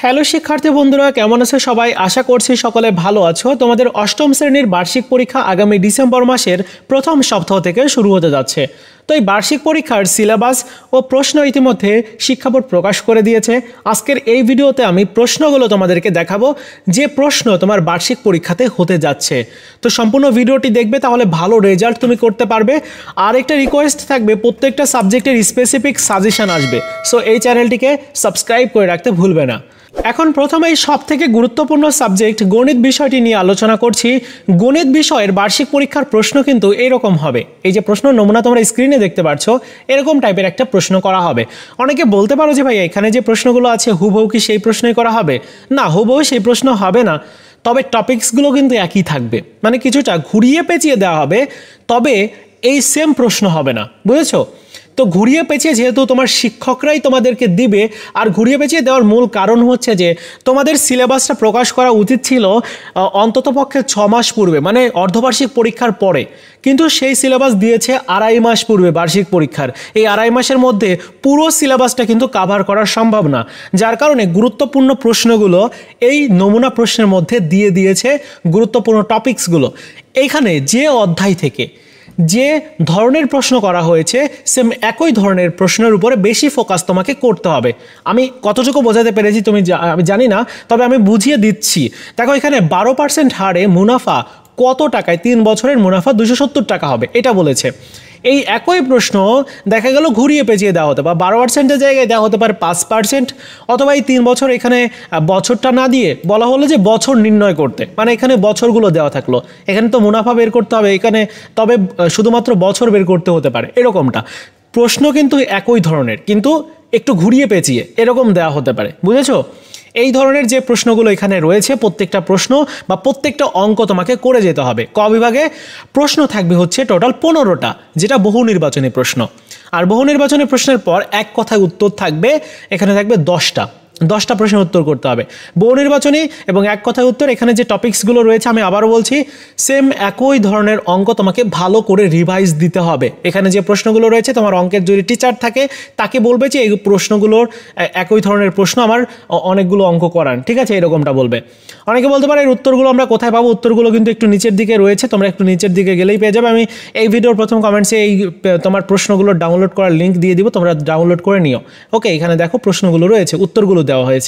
Hello শিক্ষার্থী বন্ধুরা, কেমন আছো সবাই? আশা করছি সকলে ভালো আছো। তোমাদের অষ্টম শ্রেণীর বার্ষিক পরীক্ষা আগামী ডিসেম্বর মাসের প্রথম সপ্তাহ থেকে শুরু হতে যাচ্ছে। তো এই বার্ষিক পরীক্ষার সিলেবাস ও প্রশ্ন ইতিমধ্যে শিক্ষা বোর্ড প্রকাশ করে দিয়েছে। আজকের এই ভিডিওতে আমি প্রশ্নগুলো তোমাদেরকে দেখাবো যে প্রশ্ন তোমার বার্ষিক পরীক্ষাতে হতে যাচ্ছে। তো সম্পূর্ণ ভিডিওটি দেখবে, তাহলে ভালো রেজাল্ট তুমি করতে পারবে। আর একটা রিকোয়েস্ট থাকবে, প্রত্যেকটা সাবজেক্টের স্পেসিফিক সাজেশন আসবে, সো এই চ্যানেলটিকে সাবস্ক্রাইব করে রাখতে ভুলবে না। এখন প্রথমেই সবথেকে গুরুত্বপূর্ণ সাবজেক্ট গণিত বিষয়টি নিয়ে আলোচনা করছি। গণিত বিষয়ের বার্ষিক পরীক্ষার প্রশ্ন কিন্তু এরকম হবে। এই যে প্রশ্ন নমুনা তোমরা স্ক্রিনে দেখতে পাচ্ছ, এরকম টাইপের একটা প্রশ্ন করা হবে। অনেকে বলতে পারো যে ভাই এখানে যে প্রশ্নগুলো আছে হুবহু কি সেই প্রশ্নই করা হবে? না, হুবহু সেই প্রশ্ন হবে না, তবে টপিকসগুলো কিন্তু একই থাকবে, মানে কিছুটা ঘুরিয়ে পেঁচিয়ে দেওয়া হবে, তবে এই সেম প্রশ্ন হবে না, বুঝেছো? তো ঘুরিয়ে পেঁচিয়ে যেহেতু তোমার শিক্ষকরাই তোমাদেরকে দিবে, আর ঘুরিয়ে পেঁচিয়ে দেওয়ার মূল কারণ হচ্ছে যে তোমাদের সিলেবাসটা প্রকাশ করা উচিত ছিল অন্ততপক্ষে 6 মাস পূর্বে, মানে অর্ধবার্ষিক পরীক্ষার পরে, কিন্তু সেই সিলেবাস দিয়েছে 2.5 মাস পূর্বে বার্ষিক পরীক্ষার। এই 2.5 মাসের মধ্যে পুরো সিলেবাসটা কিন্তু কাভার করা সম্ভব না, যার কারণে গুরুত্বপূর্ণ প্রশ্নগুলো এই নমুনা প্রশ্নের মধ্যে দিয়ে দিয়েছে। গুরুত্বপূর্ণ টপিকসগুলো এইখানে যে অধ্যায় থেকে যে ধরনের প্রশ্ন করা হয়েছে, সেম একই ধরনের প্রশ্নের উপরে বেশি ফোকাস তোমাকে করতে হবে। আমি কতটুকু বোঝাতে পেরেছি আমি জানি না, তবে আমি বুঝিয়ে দিচ্ছি। দেখো এখানে 12% হারে মুনাফা কত টাকায়? 3 বছরের মুনাফা 270 টাকা হবে, এটা বলেছে। এই একই প্রশ্ন দেখা গেল ঘুরিয়ে পেঁচিয়ে দেওয়া হতে পারে, 12%-এর জায়গায় দেওয়া হতে পারে 5%, অথবা এই 3 বছর এখানে বছরটা না দিয়ে বলা হলো যে বছর নির্ণয় করতে, মানে এখানে বছরগুলো দেওয়া থাকলো। এখানে তো মুনাফা বের করতে হবে এখানে, তবে শুধুমাত্র বছর বের করতে হতে পারে, এরকমটা। প্রশ্ন কিন্তু একই ধরনের, কিন্তু একটু ঘুরিয়ে পেঁচিয়ে এরকম দেওয়া হতে পারে, বুঝেছো? এই ধরনের যে প্রশ্নগুলো এখানে রয়েছে, প্রত্যেকটা প্রশ্ন বা প্রত্যেকটা অঙ্ক তোমাকে করে যেতে হবে। ক বিভাগে প্রশ্ন থাকবে হচ্ছে টোটাল 15টা, যেটা বহু নির্বাচনী প্রশ্ন। আর বহু নির্বাচনী প্রশ্নের পর এক কথায় উত্তর থাকবে, এখানে থাকবে 10টা প্রশ্নের উত্তর করতে হবে। বহু নির্বাচনী এবং এক কথায় উত্তর, এখানে যে টপিকসগুলো রয়েছে আমি আবারও বলছি, সেম একই ধরনের অঙ্ক তোমাকে ভালো করে রিভাইজ দিতে হবে। এখানে যে প্রশ্নগুলো রয়েছে, তোমার অঙ্কের যদি টিচার থাকে তাকে বলবে যে এই প্রশ্নগুলোর একই ধরনের প্রশ্ন আমার অনেকগুলো অঙ্ক করান, ঠিক আছে, এরকমটা বলবে। অনেকে বলতে পারে এর উত্তরগুলো আমরা কোথায় পাবো? উত্তরগুলো কিন্তু একটু নিচের দিকে রয়েছে, তোমরা একটু নিচের দিকে গেলেই পেয়ে যাবে। আমি এই ভিডিওর প্রথম কমেন্টসে এই তোমার প্রশ্নগুলো ডাউনলোড করার লিঙ্ক দিয়ে দিব, তোমরা ডাউনলোড করে নিও। ওকে, এখানে দেখো প্রশ্নগুলো রয়েছে, উত্তরগুলো দেওয়া হয়েছে।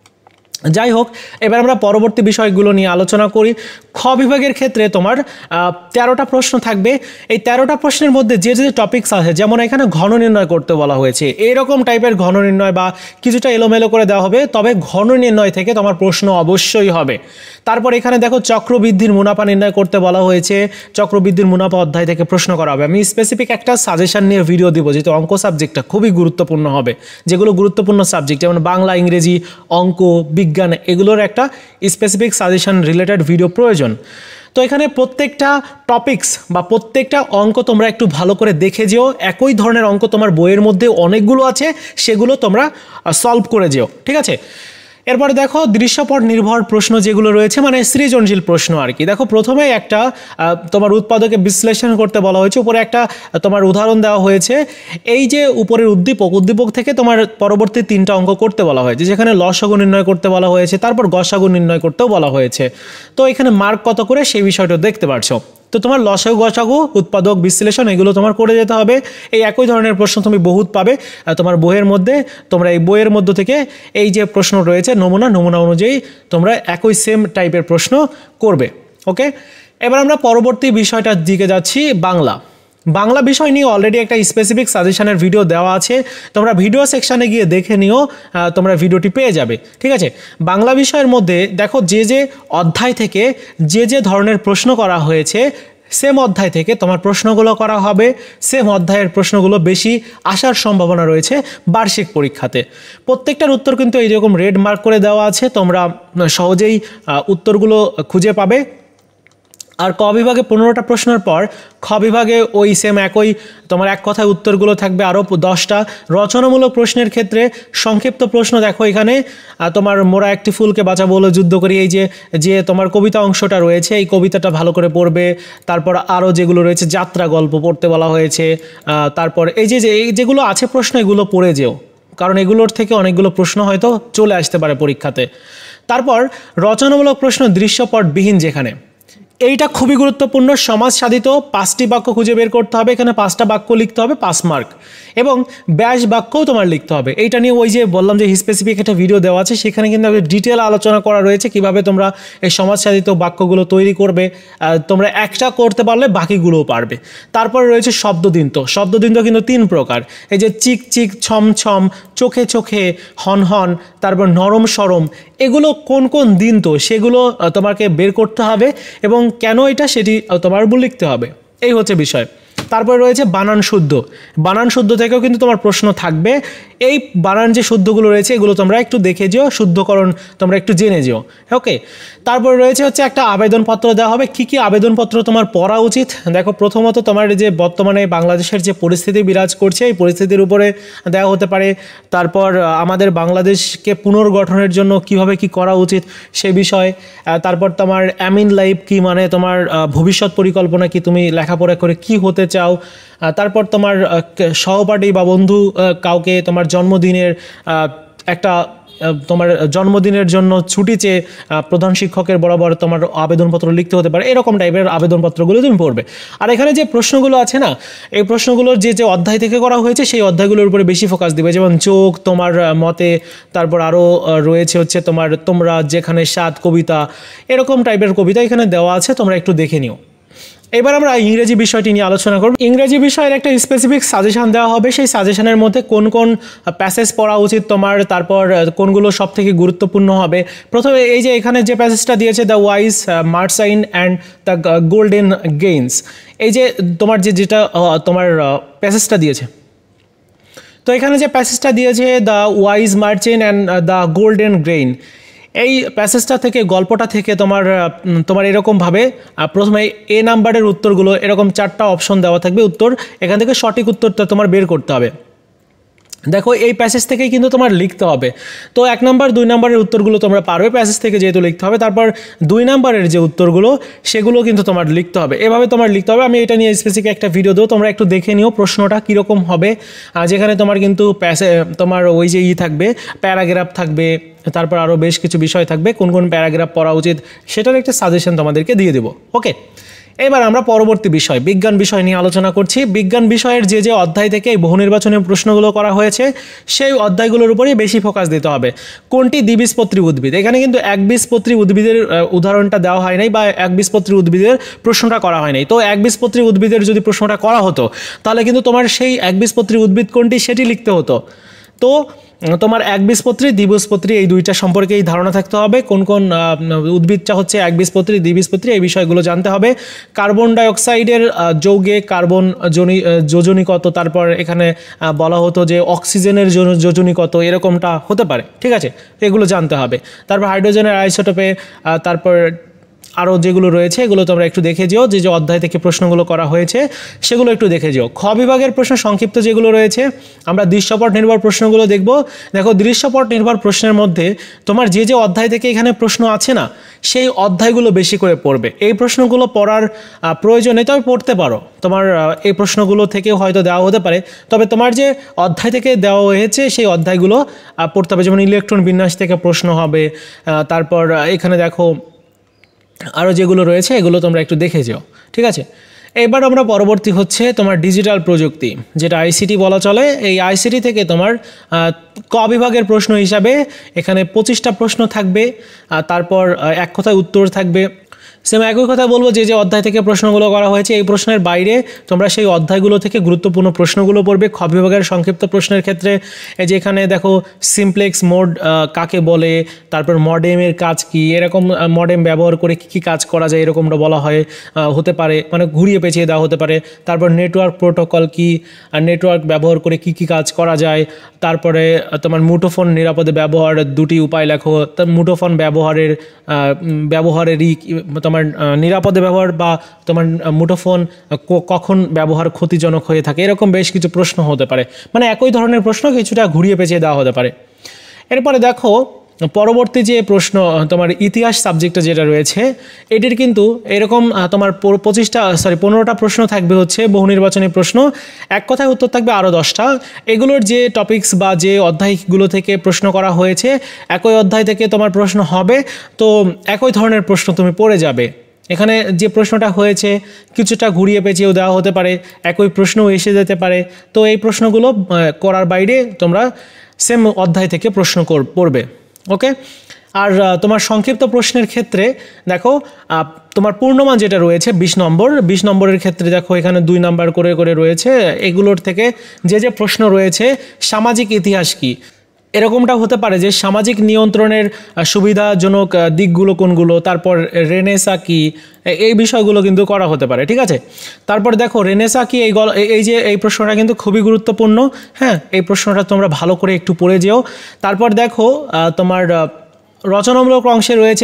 যাই হোক, এবার আমরা পরবর্তী বিষয়গুলো নিয়ে আলোচনা করি। খ বিভাগের ক্ষেত্রে তোমার 13টা প্রশ্ন থাকবে। এই 13টা প্রশ্নের মধ্যে যে যে টপিকস আছে, যেমন এখানে ঘন নির্ণয় করতে বলা হয়েছে, এরকম টাইপের ঘন নির্ণয় বা কিছুটা এলোমেলো করে দেওয়া হবে, তবে ঘন নির্ণয় থেকে তোমার প্রশ্ন অবশ্যই হবে। তারপর এখানে দেখো চক্রবৃদ্ধির মুনাফা নির্ণয় করতে বলা হয়েছে, চক্রবৃদ্ধির মুনাফা অধ্যায় থেকে প্রশ্ন করা হবে। আমি স্পেসিফিক একটা সাজেশন নিয়ে ভিডিও দিব, যেহেতু অঙ্ক সাবজেক্টটা খুবই গুরুত্বপূর্ণ হবে। যেগুলো গুরুত্বপূর্ণ সাবজেক্ট যেমন বাংলা, ইংরেজি, অঙ্ক, বিজ্ঞান, এগুলোর একটা স্পেসিফিক সাজেশন রিলেটেড ভিডিও প্রয়োজন। তো এখানে প্রত্যেকটা টপিকস বা প্রত্যেকটা অঙ্ক তোমরা একটু ভালো করে দেখে যেও। একই ধরনের অঙ্ক তোমার বইয়ের মধ্যে অনেকগুলো আছে, সেগুলো তোমরা সলভ করে যেও, ঠিক আছে? এরপরে দেখো দৃশ্যপট নির্ভর প্রশ্ন যেগুলো রয়েছে, মানে সৃজনশীল প্রশ্ন আর কি। দেখো প্রথমে একটা তোমার উৎপাদকে বিশ্লেষণ করতে বলা হয়েছে, উপরে একটা তোমার উদাহরণ দেওয়া হয়েছে। এই যে উপরের উদ্দীপক থেকে তোমার পরবর্তী 3টা অঙ্ক করতে বলা হয়েছে, যেখানে লসাগু নির্ণয় করতে বলা হয়েছে, তারপর গসাগু নির্ণয় করতেও বলা হয়েছে। তো এখানে মার্ক কত করে সেই বিষয়টা দেখতে পাচ্ছ। তো তোমার লসাগু, গসাগু, উৎপাদক, বিশ্লেষণ এগুলো তোমার করে যেতে হবে। এই একই ধরনের প্রশ্ন তুমি বহুত পাবে তোমার বইয়ের মধ্যে। তোমরা এই বইয়ের মধ্য থেকে এই যে প্রশ্ন রয়েছে নমুনা অনুযায়ী তোমরা একই সেম টাইপের প্রশ্ন করবে। ওকে, এবার আমরা পরবর্তী বিষয়টার দিকে যাচ্ছি। বাংলা বিষয় নিয়ে অলরেডি একটা স্পেসিফিক সাজেশনের ভিডিও দেওয়া আছে, তোমরা ভিডিও সেকশানে গিয়ে দেখে নিও, তোমরা ভিডিওটি পেয়ে যাবে, ঠিক আছে? বাংলা বিষয়ের মধ্যে দেখো যে যে অধ্যায় থেকে যে যে ধরনের প্রশ্ন করা হয়েছে, সেম অধ্যায় থেকে তোমার প্রশ্নগুলো করা হবে। সেম অধ্যায়ের প্রশ্নগুলো বেশি আসার সম্ভাবনা রয়েছে বার্ষিক পরীক্ষাতে। প্রত্যেকটার উত্তর কিন্তু এইরকম রেড মার্ক করে দেওয়া আছে, তোমরা সহজেই উত্তরগুলো খুঁজে পাবে। আর ক বিভাগে 15টা প্রশ্নের পর খ বিভাগে ওই সেম একই তোমার এক কথায় উত্তরগুলো থাকবে আরও 10টা। রচনামূলক প্রশ্নের ক্ষেত্রে সংক্ষিপ্ত প্রশ্ন দেখো এখানে তোমার মোরা একটি ফুলকে বাঁচাবো বলে যুদ্ধ করি, এই যে তোমার কবিতা অংশটা রয়েছে, এই কবিতাটা ভালো করে পড়বে। তারপর আরও যেগুলো রয়েছে যাত্রা গল্প পড়তে বলা হয়েছে। তারপর এই যেগুলো আছে প্রশ্ন, এগুলো পড়ে যেও, কারণ এগুলোর থেকে অনেকগুলো প্রশ্ন হয়তো চলে আসতে পারে পরীক্ষাতে। তারপর রচনামূলক প্রশ্ন দৃশ্যপটবিহীন যেখানে, এইটা খুবই গুরুত্বপূর্ণ। সমাজ সাধিত 5টি বাক্য খুঁজে বের করতে হবে, এখানে 5টা বাক্য লিখতে হবে, 5 মার্ক, এবং ব্যাস বাক্যও তোমার লিখতে হবে। এইটা নিয়ে ওই যে বললাম যে স্পেসিফিক একটা ভিডিও দেওয়া আছে, সেখানে কিন্তু ডিটেল আলোচনা করা রয়েছে কিভাবে তোমরা এই সমাজ সাধিত বাক্যগুলো তৈরি করবে। তোমরা একটা করতে পারলে বাকিগুলোও পারবে। তারপরে রয়েছে শব্দদিন্ত। শব্দদিন্ত কিন্তু 3 প্রকার, এই যে চিক চিক, ছম ছম, চোখে চোখে, হন হন, তারপর নরম সরম, এগুলো কোন কোন দিন্ত সেগুলো তোমাকে বের করতে হবে এবং কেন এটা সেটি তোমার লিখতে হবে। এই হচ্ছে বিষয়। তারপরে রয়েছে বানান শুদ্ধ। বানান শুদ্ধ থেকেও কিন্তু তোমার প্রশ্ন থাকবে। এই বানান যে শুদ্ধগুলো রয়েছে এগুলো তোমরা একটু দেখে যেও, শুদ্ধকরণ তোমরা একটু জেনে যেও। ওকে, তারপরে রয়েছে হচ্ছে একটা আবেদনপত্র দেওয়া হবে। কি কি আবেদনপত্র তোমার পড়া উচিত? দেখো, প্রথমত তোমার যে বর্তমানে বাংলাদেশের যে পরিস্থিতি বিরাজ করছে এই পরিস্থিতির উপরে দেওয়া হতে পারে। তারপর আমাদের বাংলাদেশকে পুনর্গঠনের জন্য কিভাবে কি করা উচিত সে বিষয়। তারপর তোমার অ্যামিন লাইফ কি, মানে তোমার ভবিষ্যৎ পরিকল্পনা কি, তুমি লেখাপড়া করে কি হতে চাও। তারপর তোমার সহপাঠী বা বন্ধু কাউকে তোমার জন্মদিনের একটা তোমার জন্মদিনের জন্য ছুটি চেয়ে প্রধান শিক্ষকের বরাবর তোমার আবেদনপত্র লিখতে হতে পারে। এরকম টাইপের আবেদনপত্রগুলো তুমি পড়বে। আর এখানে যে প্রশ্নগুলো আছে না, এই প্রশ্নগুলোর যে যে অধ্যায় থেকে করা হয়েছে সেই অধ্যায়গুলোর উপরে বেশি ফোকাস দিবে, যেমন চোখ, তোমার মতে, তারপর আরও রয়েছে হচ্ছে তোমার তোমরা যেখানে স্বাদ কবিতা, এরকম টাইপের কবিতা এখানে দেওয়া আছে, তোমরা একটু দেখে নিও। এবার আমরা ইংরেজি বিষয়টি নিয়ে আলোচনা করব। ইংরেজি বিষয়ের একটা স্পেসিফিক সাজেশন দেওয়া হবে। সেই সাজেশনের মধ্যে কোন কোন প্যাসেজ পড়া উচিত তোমার, তারপর কোনগুলো সব থেকে গুরুত্বপূর্ণ হবে। প্রথমে এই যে এখানে যে প্যাসেজটা দিয়েছে, the wise merchant and the golden grains, এই যে তোমার যেটা তোমার প্যাসেজটা দিয়েছে, তো এখানে যে প্যাসেজটা দিয়েছে the wise merchant and the golden grain, এই প্যাসেজটা থেকে, গল্পটা থেকে তোমার এরকমভাবে প্রথমে এ নাম্বারের উত্তরগুলো এরকম 4টা অপশন দেওয়া থাকবে উত্তর, এখান থেকে সঠিক উত্তরটা তোমার বের করতে হবে। দেখো, এই প্যাসেজ থেকেই কিন্তু তোমার লিখতে হবে। তো 1 নাম্বার 2 নাম্বারের উত্তরগুলো তোমরা পারবে প্যাসেজ থেকে যেহেতু লিখতে হবে। তারপর 2 নাম্বারের যে উত্তরগুলো সেগুলো কিন্তু তোমার লিখতে হবে। এভাবে তোমার লিখতে হবে। আমি এটা নিয়ে স্পেসিফিক একটা ভিডিও দেবো, তোমরা একটু দেখে নিও প্রশ্নটা কীরকম হবে। যেখানে তোমার কিন্তু তোমার ওই যে থাকবে, প্যারাগ্রাফ থাকবে, তারপর আরও বেশ কিছু বিষয় থাকবে, কোন কোন প্যারাগ্রাফ পড়া উচিত সেটার একটা সাজেশন তোমাদেরকে দিয়ে দেবো। ওকে, এবার আমরা পরবর্তী বিষয় বিজ্ঞান বিষয় নিয়ে আলোচনা করছি। বিজ্ঞান বিষয়ের যে যে অধ্যায় থেকে এই বহু নির্বাচনী প্রশ্নগুলো করা হয়েছে সেই অধ্যায়গুলোর উপরেই বেশি ফোকাস দিতে হবে। কোনটি দ্বিবীজপত্রী উদ্ভিদ? এখানে কিন্তু একবীজপত্রী উদ্ভিদের উদাহরণটা দেওয়া হয় নাই বা একবীজপত্রী উদ্ভিদের প্রশ্নটা করা হয় নাই। তো একবীজপত্রী উদ্ভিদের যদি প্রশ্নটা করা হতো তাহলে কিন্তু তোমার সেই একবীজপত্রী উদ্ভিদ কোনটি সেটি লিখতে হতো। তো তোমার একবীজপত্রী, দ্বিবীজপত্রী এই দুইটা সম্পর্কেই ধারণা থাকতে হবে। কোন কোন উদ্ভিদটা হচ্ছে একবীজপত্রী, দ্বিবীজপত্রী, এই বিষয়গুলো জানতে হবে। কার্বন ডাইঅক্সাইডের যৌগে কার্বন যোজনী কত, তারপর এখানে বলা হতো যে অক্সিজেনের যোজনী কত, এরকমটা হতে পারে। ঠিক আছে, এগুলো জানতে হবে। তারপর হাইড্রোজেনের আইসোটোপে, তারপর আরও যেগুলো রয়েছে এগুলো তোমরা একটু দেখে যেও, যে যে অধ্যায় থেকে প্রশ্নগুলো করা হয়েছে সেগুলো একটু দেখে যেও। খ বিভাগের প্রশ্ন সংক্ষিপ্ত যেগুলো রয়েছে, আমরা দৃশ্যপট নির্ভর প্রশ্নগুলো দেখব। দেখো, দৃশ্যপট নির্ভর প্রশ্নের মধ্যে তোমার যে যে অধ্যায় থেকে এখানে প্রশ্ন আছে না, সেই অধ্যায়গুলো বেশি করে পড়বে। এই প্রশ্নগুলো পড়ার প্রয়োজন নেই, তবে পড়তে পারো। তোমার এই প্রশ্নগুলো থেকেও হয়তো দেওয়া হতে পারে, তবে তোমার যে অধ্যায় থেকে দেওয়া হয়েছে সেই অধ্যায়গুলো পড়তে হবে। যেমন ইলেকট্রন বিন্যাস থেকে প্রশ্ন হবে। তারপর এখানে দেখো আরও যেগুলো রয়েছে এগুলো তোমরা একটু দেখে যাও। ঠিক আছে, এবার আমরা পরবর্তী হচ্ছে তোমার ডিজিটাল প্রযুক্তি, যেটা আইসিটি বলা চলে। এই আইসিটি থেকে তোমার ক বিভাগের প্রশ্ন হিসাবে এখানে 25টা প্রশ্ন থাকবে। তারপর এক কথায় উত্তর থাকবে। সেম একই কথা বলবো, যে যে অধ্যায় থেকে প্রশ্নগুলো করা হয়েছে এই প্রশ্নের বাইরে তোমরা সেই অধ্যায়গুলো থেকে গুরুত্বপূর্ণ প্রশ্নগুলো পড়বে। খ বিভাগের সংক্ষিপ্ত প্রশ্নের ক্ষেত্রে এই যে এখানে দেখো সিমপ্লেক্স মোড কাকে বলে, তারপর মডেমের কাজ কি, এরকম মডেম ব্যবহার করে কী কী কাজ করা যায় এরকমটা বলা হয়, হতে পারে, মানে ঘুরিয়ে পেঁচিয়ে দেওয়া হতে পারে। তারপর নেটওয়ার্ক প্রোটোকল কি, আর নেটওয়ার্ক ব্যবহার করে কী কী কাজ করা যায়। তারপরে তোমার মুঠোফোন নিরাপদে ব্যবহার 2টি উপায় লেখো। মুঠোফোন ব্যবহারেরই তোমার নিরাপদে ব্যবহার বা তোমার মুঠোফোন কখন ব্যবহার ক্ষতিজনক হয়ে থাকে, এরকম বেশ কিছু প্রশ্ন হতে পারে। মানে একই ধরনের প্রশ্ন কিছুটা ঘুরিয়ে পেঁচিয়ে দেওয়া হতে পারে। এরপরে দেখো পরবর্তী যে প্রশ্ন তোমার ইতিহাস সাবজেক্টটা যেটা রয়েছে এটির কিন্তু এরকম তোমার 15টা প্রশ্ন থাকবে হচ্ছে বহু নির্বাচনী প্রশ্ন, এক কথায় উত্তর থাকবে আরও 10টা। এগুলোর যে টপিকস বা যে অধ্যায়গুলো থেকে প্রশ্ন করা হয়েছে একই অধ্যায় থেকে তোমার প্রশ্ন হবে, তো একই ধরনের প্রশ্ন তুমি পড়ে যাবে। এখানে যে প্রশ্নটা হয়েছে কিছুটা ঘুরিয়ে পেঁচিয়েও দেওয়া হতে পারে, একই প্রশ্নও এসে যেতে পারে, তো এই প্রশ্নগুলো করার বাইরে তোমরা সেম অধ্যায় থেকে প্রশ্ন পড়বে। ওকে, আর তোমার সংক্ষিপ্ত প্রশ্নের ক্ষেত্রে দেখো তোমার পূর্ণমান যেটা রয়েছে 20 নম্বরের ক্ষেত্রে দেখো এখানে 2 নাম্বার করে করে রয়েছে। এগুলোর থেকে যে প্রশ্ন রয়েছে সামাজিক ইতিহাস কি, এরকমটা হতে পারে যে সামাজিক নিয়ন্ত্রণের সুবিধাজনক দিকগুলো কোনগুলো, তারপর রেনেসা কি, এই বিষয়গুলো কিন্তু করা হতে পারে। ঠিক আছে, তারপর দেখো রেনেসা কি এই প্রশ্নটা কিন্তু খুবই গুরুত্বপূর্ণ। হ্যাঁ, এই প্রশ্নটা তোমরা ভালো করে একটু পড়ে যেও। তারপর দেখো তোমার রচনামূলক অংশে রয়েছে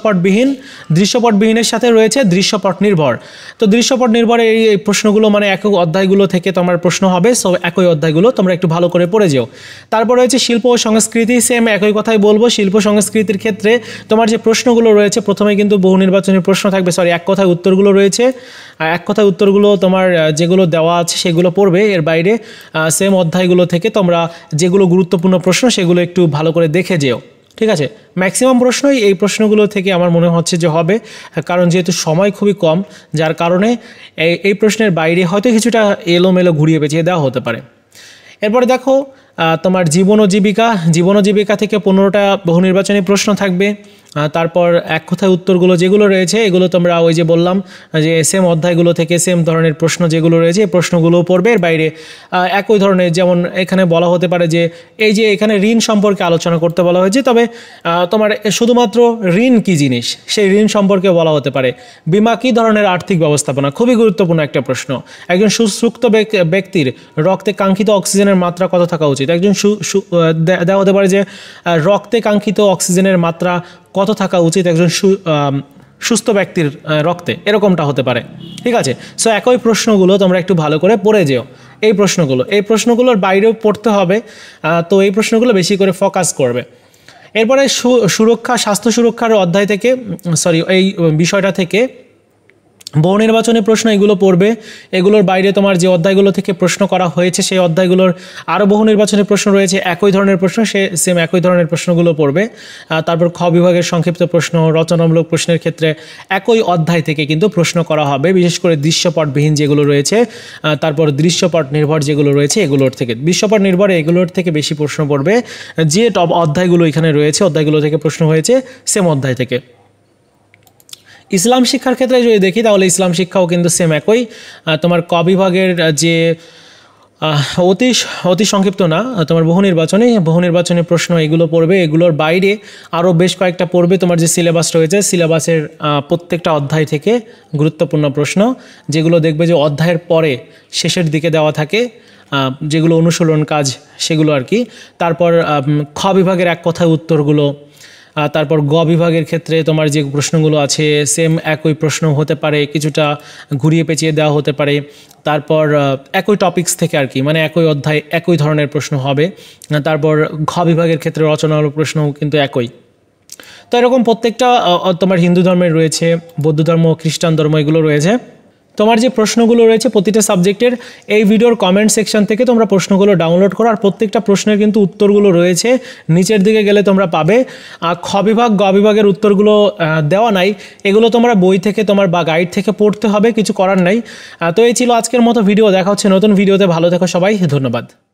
দৃশ্যপটবিহীনের সাথে রয়েছে দৃশ্যপট নির্ভর। তো দৃশ্যপট নির্ভর এই প্রশ্নগুলো মানে একই অধ্যায়গুলো থেকে তোমার প্রশ্ন হবে, সো একই অধ্যায়গুলো তোমরা একটু ভালো করে পড়ে যেও। তারপর রয়েছে শিল্প ও সংস্কৃতি, সেম একই কথাই বলবো। শিল্প সংস্কৃতির ক্ষেত্রে তোমার যে প্রশ্নগুলো রয়েছে প্রথমে কিন্তু বহু নির্বাচনী প্রশ্ন থাকবে, এক কথায় উত্তরগুলো রয়েছে, এক কথায় উত্তরগুলো তোমার যেগুলো দেওয়া আছে সেগুলো পড়বে। এর বাইরে সেম অধ্যায়গুলো থেকে তোমরা যেগুলো গুরুত্বপূর্ণ প্রশ্ন সেগুলো একটু ভালো করে দেখে যেও। ঠিক আছে, ম্যাক্সিমাম প্রশ্নই এই প্রশ্নগুলো থেকে আমার মনে হচ্ছে যে হবে, কারণ যেহেতু সময় খুবই কম, যার কারণে এই প্রশ্নের বাইরে হয়তো কিছুটা এলোমেলো ঘুরিয়ে পেঁচিয়ে দেওয়া হতে পারে। এরপরে দেখো তোমার জীবন ও জীবিকা থেকে 15টা বহু নির্বাচনী প্রশ্ন থাকবে। তারপর এক কথায় উত্তরগুলো যেগুলো রয়েছে এগুলো তোমরা ওই যে বললাম যে সেম অধ্যায়গুলো থেকে সেম ধরনের প্রশ্ন যেগুলো রয়েছে এই প্রশ্নগুলো পড়বে। এর বাইরে একই ধরনের, যেমন এখানে বলা হতে পারে যে এই যে এখানে ঋণ সম্পর্কে আলোচনা করতে বলা হয়েছে, তবে তোমার শুধুমাত্র ঋণ কী জিনিস সেই ঋণ সম্পর্কে বলা হতে পারে। বিমা কী ধরনের আর্থিক ব্যবস্থাপনা, খুবই গুরুত্বপূর্ণ একটা প্রশ্ন। একজন সুস্থ ব্যক্তির রক্তে কাঙ্ক্ষিত অক্সিজেনের মাত্রা কত থাকা উচিত, একজন দেওয়া হতে পারে যে রক্তে কাঙ্ক্ষিত অক্সিজেনের মাত্রা কত থাকা উচিত একজন সুস্থ ব্যক্তির রক্তে, এরকমটা হতে পারে। ঠিক আছে, সো একই প্রশ্নগুলো তোমরা একটু ভালো করে পড়ে যেও। এই প্রশ্নগুলোর বাইরেও পড়তে হবে, তো এই প্রশ্নগুলো বেশি করে ফোকাস করবে। এরপরে স্বাস্থ্য সুরক্ষার অধ্যায় থেকে এই বিষয়টা থেকে বহু নির্বাচনী প্রশ্ন এগুলো পড়বে। এগুলোর বাইরে তোমার যে অধ্যায়গুলো থেকে প্রশ্ন করা হয়েছে সেই অধ্যায়গুলোর আরও বহু নির্বাচনী প্রশ্ন রয়েছে, একই ধরনের প্রশ্ন, সেম একই ধরনের প্রশ্নগুলো পড়বে। তারপর খ বিভাগের সংক্ষিপ্ত প্রশ্ন, রচনামূলক প্রশ্নের ক্ষেত্রে একই অধ্যায় থেকে কিন্তু প্রশ্ন করা হবে, বিশেষ করে দৃশ্যপটবিহীন যেগুলো রয়েছে, তারপর দৃশ্যপট নির্ভর যেগুলো রয়েছে এগুলোর থেকে, দৃশ্যপট নির্ভর এগুলোর থেকে বেশি প্রশ্ন পড়বে। যে অধ্যায়গুলো এখানে রয়েছে অধ্যায়গুলো থেকে প্রশ্ন হয়েছে সেম অধ্যায় থেকে। ইসলাম শিক্ষার ক্ষেত্রে যদি দেখি তাহলে ইসলাম শিক্ষাও কিন্তু সেম একই। তোমার ক বিভাগের যে অতি সংক্ষিপ্ত না, তোমার বহু নির্বাচনী প্রশ্ন এগুলো পড়বে। এগুলোর বাইরে আরও বেশ কয়েকটা পড়বে। তোমার যে সিলেবাস রয়েছে সিলেবাসের প্রত্যেকটা অধ্যায় থেকে গুরুত্বপূর্ণ প্রশ্ন, যেগুলো দেখবে যে অধ্যায়ের পরে শেষের দিকে দেওয়া থাকে, যেগুলো অনুশীলন কাজ সেগুলো আর কি। তারপর খ বিভাগের এক কথায় উত্তরগুলো, তারপর গ বিভাগের ক্ষেত্রে তোমার যে প্রশ্নগুলো আছে সেম একই প্রশ্ন হতে পারে, কিছুটা ঘুরিয়ে পেঁচিয়ে দেওয়া হতে পারে। তারপর একই টপিকস থেকে আর কি, মানে একই অধ্যায় একই ধরনের প্রশ্ন হবে। তারপর ঘ বিভাগের ক্ষেত্রে রচনামূলক প্রশ্নও কিন্তু একই। তো এরকম প্রত্যেকটা তোমার হিন্দু ধর্মের রয়েছে, বৌদ্ধ ধর্ম, খ্রিস্টান ধর্ম এগুলো রয়েছে। তোমার যে প্রশ্নগুলো রয়েছে প্রতিটা সাবজেক্টের এই ভিডিওর কমেন্ট সেকশন থেকে তোমরা প্রশ্নগুলো ডাউনলোড করো, আর প্রত্যেকটা প্রশ্নের কিন্তু উত্তরগুলো রয়েছে নিচের দিকে গেলে তোমরা পাবে। আর খ বিভাগ গ বিভাগের উত্তরগুলো দেওয়া নাই, এগুলো তোমরা বই থেকে তোমার বা গাইড থেকে পড়তে হবে, কিছু করার নাই। তো এই ছিল আজকের মতো ভিডিও, দেখা হচ্ছে নতুন ভিডিওতে। ভালো থেকো সবাই, ধন্যবাদ।